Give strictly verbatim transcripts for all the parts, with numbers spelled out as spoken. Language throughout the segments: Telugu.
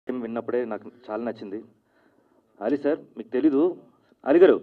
విన్నప్పుడే నాకు చాలా నచ్చింది. అలీ సార్ మీకు తెలీదు, అలీ గారు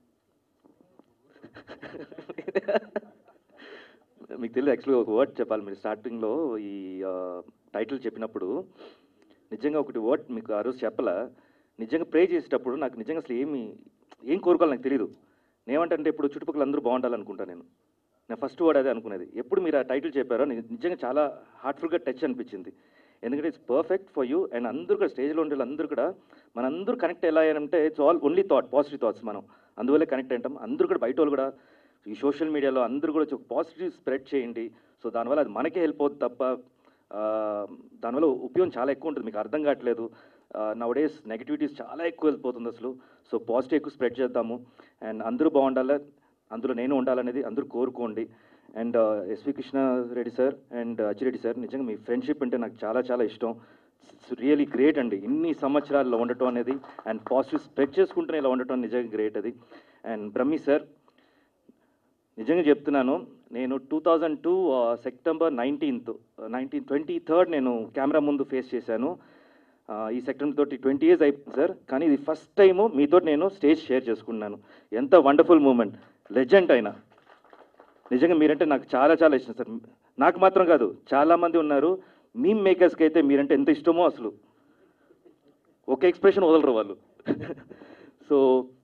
మీకు తెలియదు. యాక్చువల్గా ఒక వర్డ్ చెప్పాలి. మీరు స్టార్టింగ్లో ఈ టైటిల్ చెప్పినప్పుడు నిజంగా ఒకటి వర్డ్ మీకు ఆ రోజు చెప్పలా. నిజంగా ప్రే చేసేటప్పుడు నాకు నిజంగా అసలు ఏమి ఏం కోరుకోవాలి నాకు తెలియదు. నేనేమంటే ఇప్పుడు చుట్టుపక్కల అందరూ బాగుండాలనుకుంటా. నేను నా ఫస్ట్ వర్డ్ అదే అనుకునేది. ఎప్పుడు మీరు ఆ టైటిల్ చెప్పారో నిజంగా చాలా హార్ట్ఫుల్గా టచ్ అనిపించింది. ఎందుకంటే it's perfect for you. And అందరూ కూడా స్టేజ్లో ఉండే అందరూ కూడా మనందరూ కనెక్ట్ ఎలా అయ్యారంటే it's all only thought, positive thoughts. మనం అందువల్లే కనెక్ట్ అయ్యాం. అందరూ కూడా బయట వాళ్ళు కూడా ఈ సోషల్ మీడియాలో అందరూ కూడా ఒక పాజిటివ్ స్ప్రెడ్ చేయండి. సో దానివల్ల అది మనకే హెల్ప్ అవుతుంది తప్ప దానివల్ల ఉపయోగం చాలా ఎక్కువ ఉంటుంది. మీకు అర్థం కావట్లేదు. నౌడేస్ నెగిటివిటీస్ చాలా ఎక్కువ వెళ్ళిపోతుంది అసలు. సో పాజిటివ్ ఎక్కువ స్ప్రెడ్ చేద్దాము. అండ్ అందరూ బాగుండాలి, అందులో నేను ఉండాలనేది అందరూ కోరుకోండి. And SV Krishna Reddy sir and Acchireddy sir, నిజంగా మీ ఫ్రెండ్షిప్ అంటే నాకు చాలా చాలా ఇష్టం. ఇట్స్ రియలీ గ్రేట్ అండి. ఇన్ని సంవత్సరాల్లో ఉండటం అనేది అండ్ పాజిటివ్ స్ప్రెడ్ చేసుకుంటూనే ఇలా ఉండటం నిజంగా గ్రేట్ అది. అండ్ బ్రహ్మి సార్, నిజంగా చెప్తున్నాను, నేను two thousand two September nineteenth nineteen twenty third నేను కెమెరా ముందు ఫేస్ చేశాను. ఈ సెప్టెంబర్ తోటి ట్వంటీ ఇయర్స్ అయిపోయింది సార్. కానీ ఇది ఫస్ట్ టైము మీతో నేను స్టేజ్ షేర్ చేసుకున్నాను. ఎంత వండర్ఫుల్ మూమెంట్. లెజెండ్ అయినా నిజంగా మీరంటే నాకు చాలా చాలా ఇష్టం సార్. నాకు మాత్రం కాదు, చాలామంది ఉన్నారు మీమ్ మేకర్స్కి అయితే మీరంటే ఎంత ఇష్టమో అసలు ఒక ఎక్స్ప్రెషన్ వదలరు వాళ్ళు. సో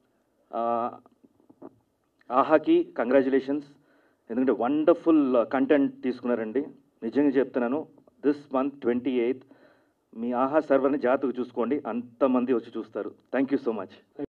ఆహాకి కంగ్రాచులేషన్స్, ఎందుకంటే వండర్ఫుల్ కంటెంట్ తీసుకున్నారండి. నిజంగా చెప్తున్నాను, దిస్ మంత్ ట్వంటీ ఎయిత్ మీ ఆహా సర్వర్ని జాగ్రత్తగా చూసుకోండి, అంతమంది వచ్చి చూస్తారు. Thank you so much.